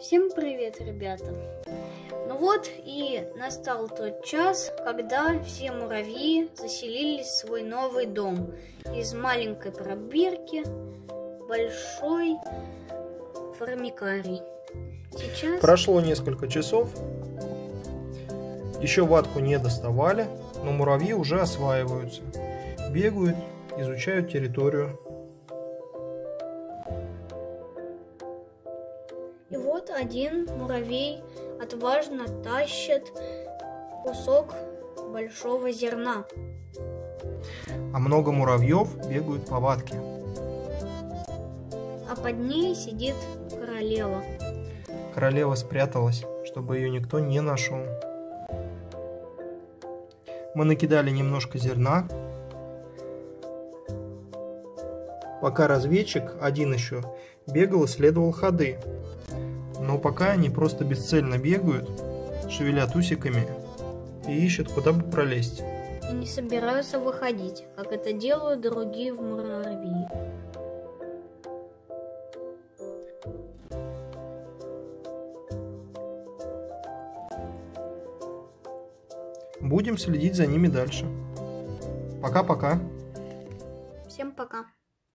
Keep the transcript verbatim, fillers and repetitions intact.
Всем привет, ребята! Ну вот и настал тот час, когда все муравьи заселились в свой новый дом. Из маленькой пробирки большой формикарий. Сейчас... Прошло несколько часов. Еще ватку не доставали, но муравьи уже осваиваются. Бегают, изучают территорию. И вот один муравей отважно тащит кусок большого зерна. А много муравьев бегают по ватке. А под ней сидит королева. Королева спряталась, чтобы ее никто не нашел. Мы накидали немножко зерна. Пока разведчик, один еще, бегал, исследовал ходы. Но пока они просто бесцельно бегают, шевелят усиками и ищут, куда бы пролезть. И не собираются выходить, как это делают другие муравьи. Будем следить за ними дальше. Пока-пока. Всем пока.